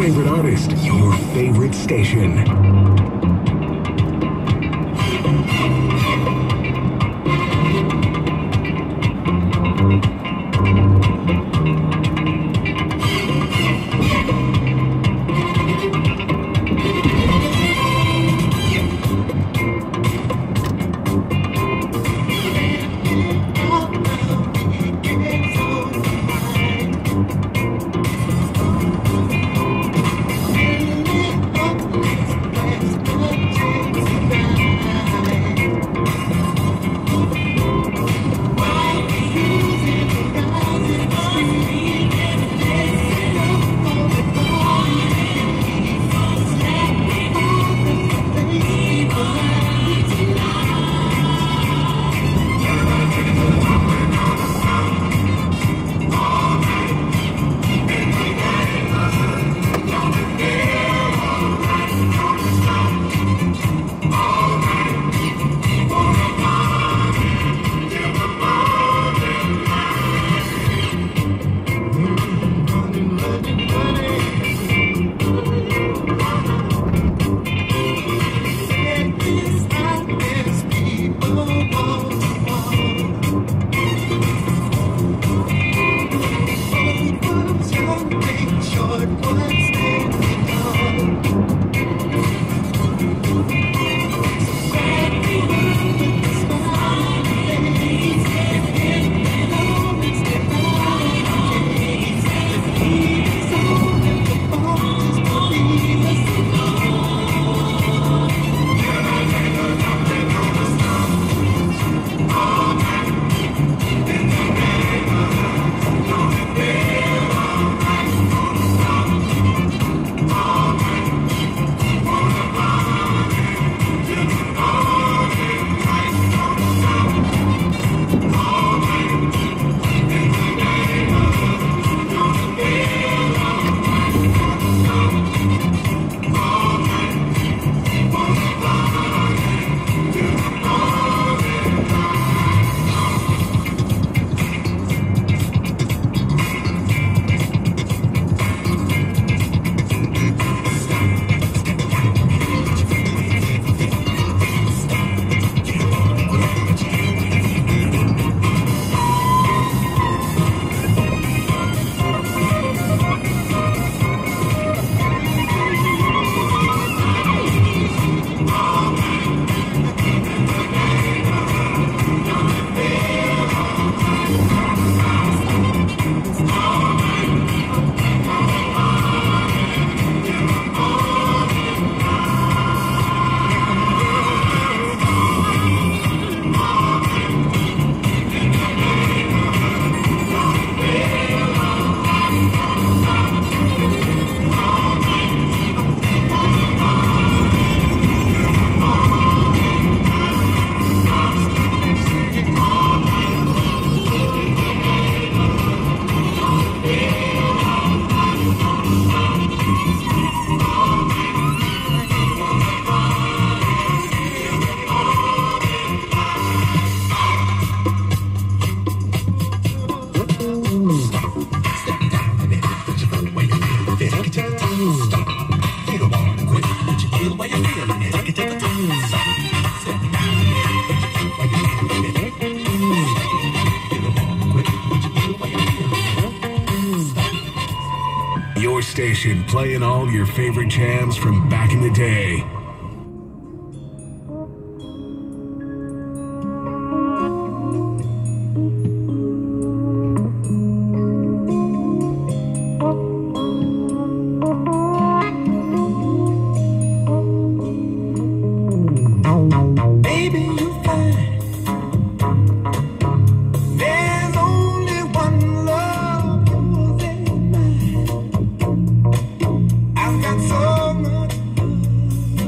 favorite artist, your favorite station. Your station playing all your favorite jams from back in the day. I've got so much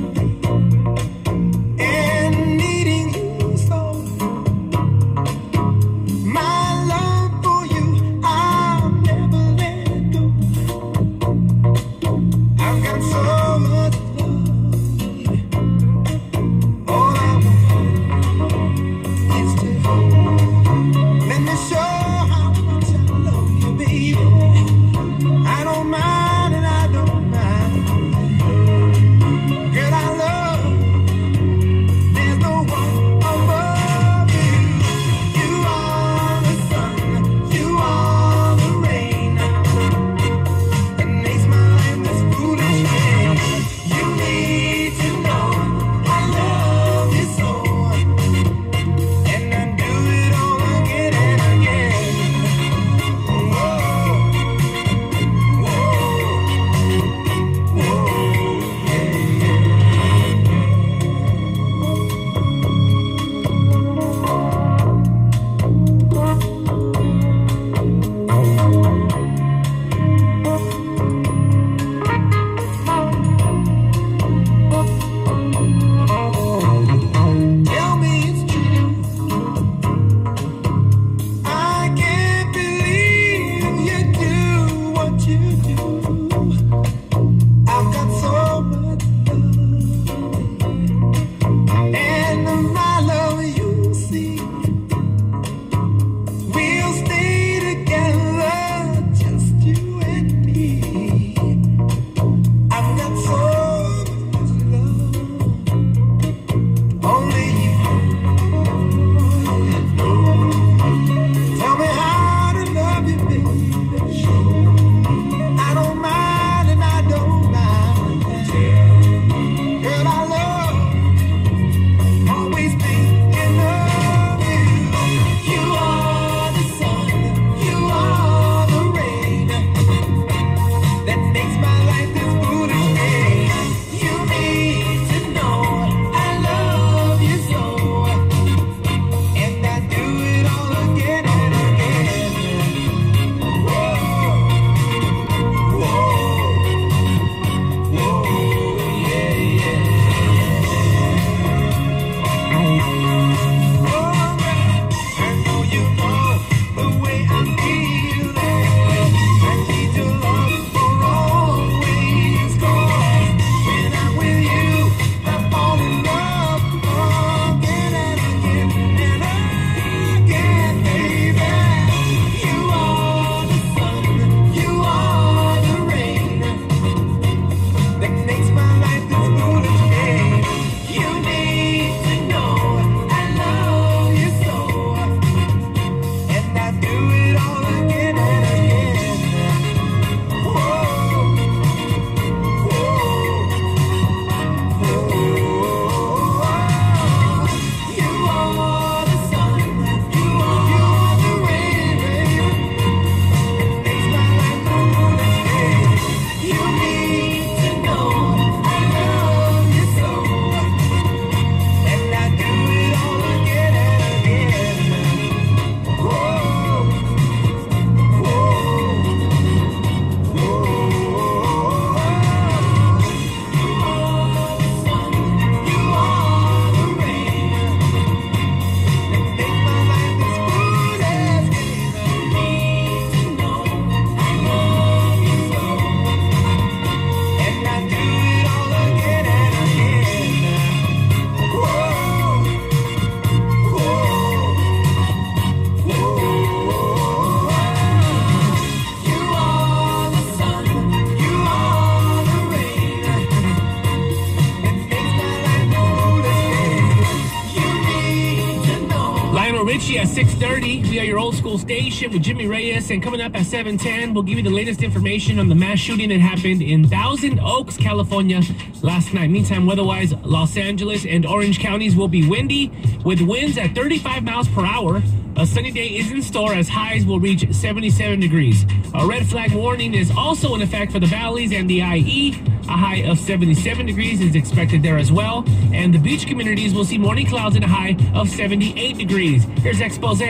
Lionel Richie at 6:30. We are your old school station with Jimmy Reyes. And coming up at 7:10, we'll give you the latest information on the mass shooting that happened in Thousand Oaks, California last night. Meantime, weather-wise, Los Angeles and Orange counties will be windy with winds at 35 miles per hour. A sunny day is in store as highs will reach 77 degrees. A red flag warning is also in effect for the valleys and the IE. A high of 77 degrees is expected there as well. And the beach communities will see morning clouds and a high of 78 degrees. Here's Expose.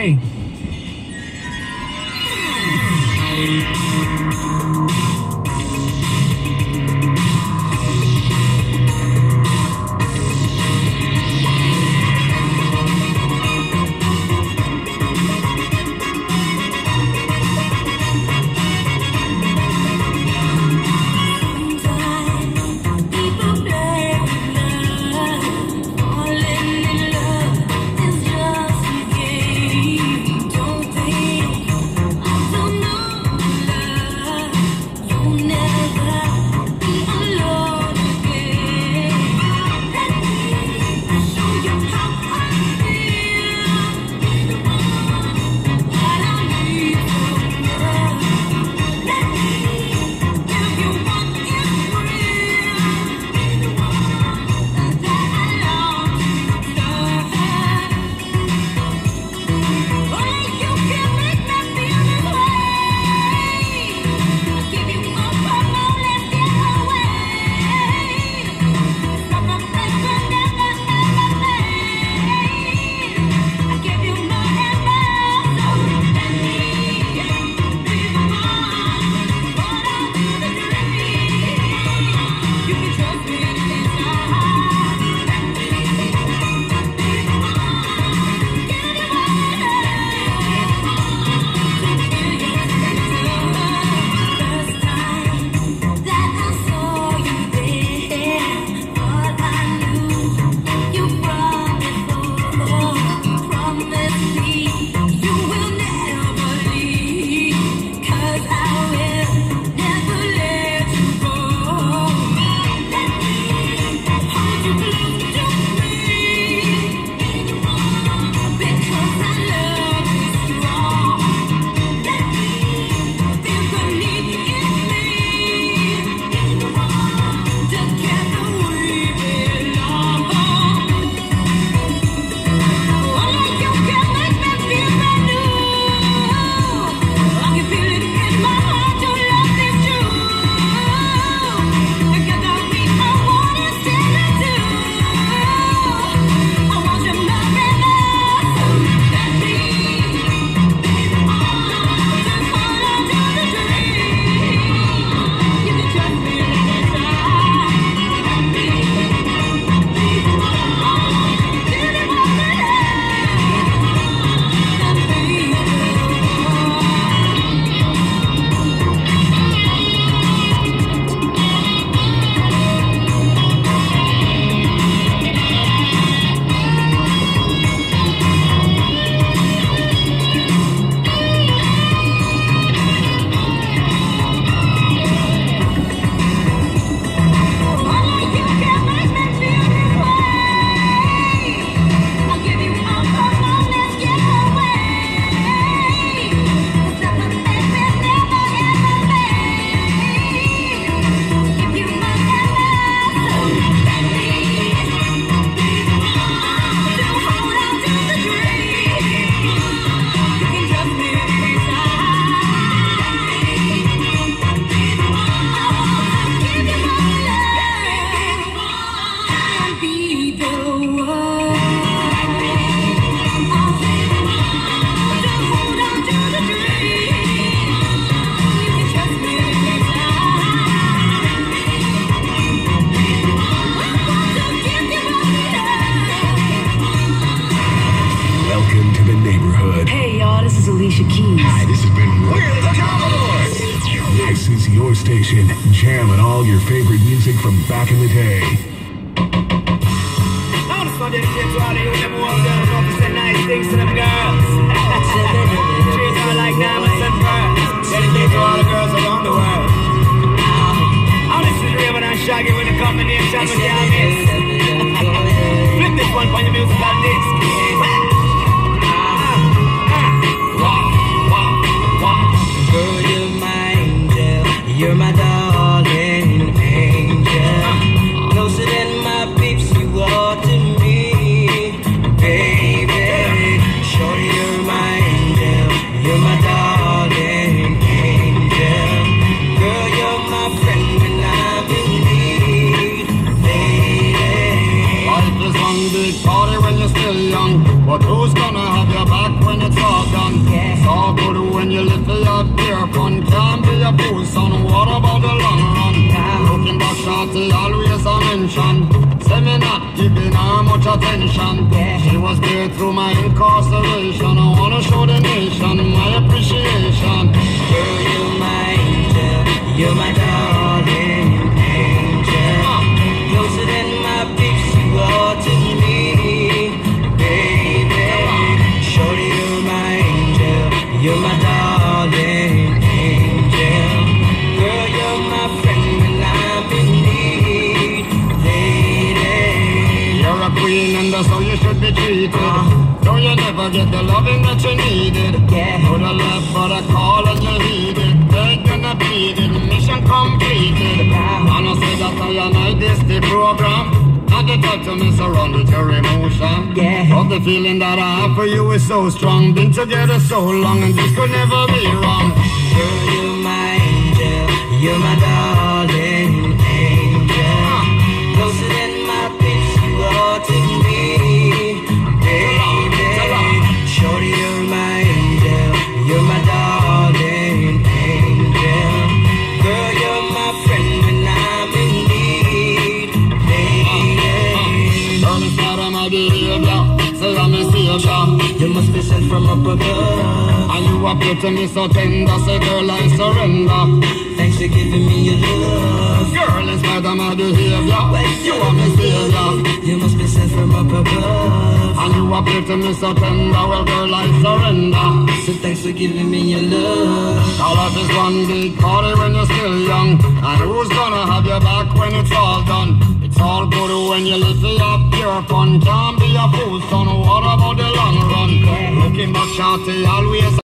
your station, jamming all your favorite music from back in the day. I just want to dedicate to all of you never walk down and offer say nice things to them girls. Treat her like diamonds and pearls. Dedicate to all the girls around the world. All this is real, but I'm shaggy with the combination with Yamis. Flip this one on your musical disc. gonna have your back when it's all done. It's all good when you live for your beer fun. Can't be a fool, son. What about the long run? Looking back, shorty, always a mention. Say me not giving her much attention. She was there through my incarceration. I wanna show the nation my appreciation. Girl, you're my angel, you're my darling angel. Closer than my peeps, you are to me, baby. Shorty, you're my angel, you're my darling angel. Girl, you're my friend when I'm in need, lady. You're a queen and that's how you should be treated. Though you never get the loving that you needed. Could have left but a call and you heeded. Begged and I pleaded, mission completed. And I say that I and I this the program. Not the type to mess around with your emotion. But the feeling that I have for you is so strong. Been together so long and this could never be wrong. Girl, you're my angel, you're my darling angel. Closer than my peeps, you are to me, baby. Shorty, you're my angel, you're my darling angel. Girl, you're my friend when I'm in need, baby. Girl, it's not of my behavior. Say I'm a savior. You must be sent from up above. And you appear to me so tender. Say girl, I surrender. Thanks for giving me your love. Girl, in spite of my behavior, you are my savior. You must be sent from up above. And you appear to me so tender. Well, girl, I surrender. So thanks for giving me your love. All of is one big party when you're still young. And who's gonna have your back when it's all done? It's all good when you live for your pure fun. Can't be a fool, son. What about the long run? Looking back, shorty, always